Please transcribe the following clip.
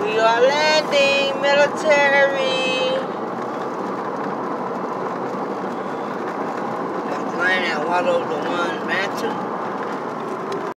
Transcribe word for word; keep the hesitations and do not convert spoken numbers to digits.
We are landing, military. Let's land at one oh one Mansion.